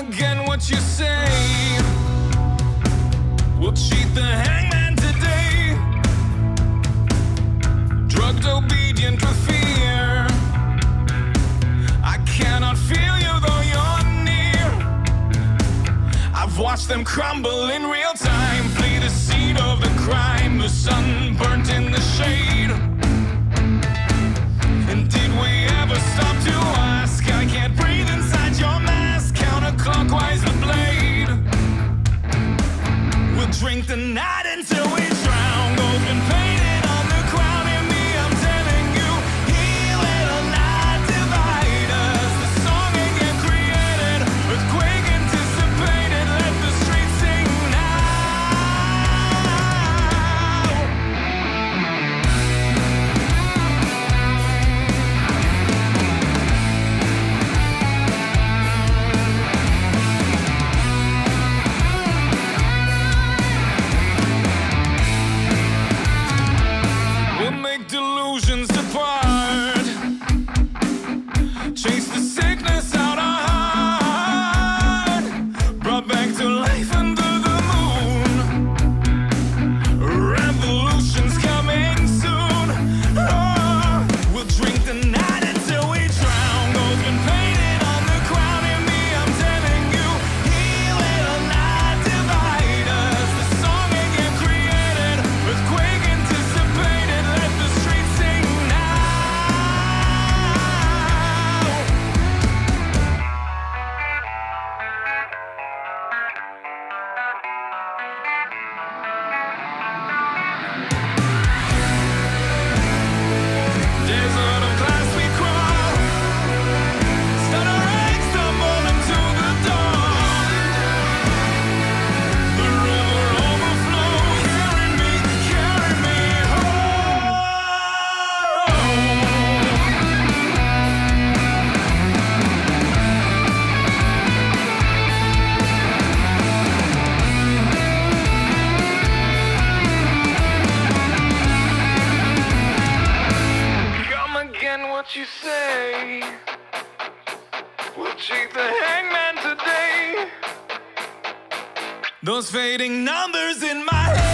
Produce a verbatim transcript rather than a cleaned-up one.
again what you say. We'll cheat the hangman today. Drugged, obedient with fear. I cannot feel you though you're near. I've watched them crumble in real time. Flee the seat of the crime. The sunburnt in the shade. And did we ever stop to ask? I can't breathe inside your mask. Counterclockwise the blade. We'll drink the night until we drown. Gold's been painted on the ground in me. I'm telling you, heal it or not divide us. The song again created, earthquake anticipated. Let the streets sing now. Delusions depart. Chase the sickness out our heart. Brought back to life under the moon. Revolution's coming soon. Oh, we'll drink the night until we drown. Gold's been painted on the ground in me. I'm telling you, heal it or not divide us. The song again created, earthquake anticipated. Let the streets sing now. Desert of glass we crawl. Stutter eggs tumble into the dawn. The river overflows. Carry me, carry me home. Come again, what you say? We'll cheat the hangman today. Those fading numbers in my head.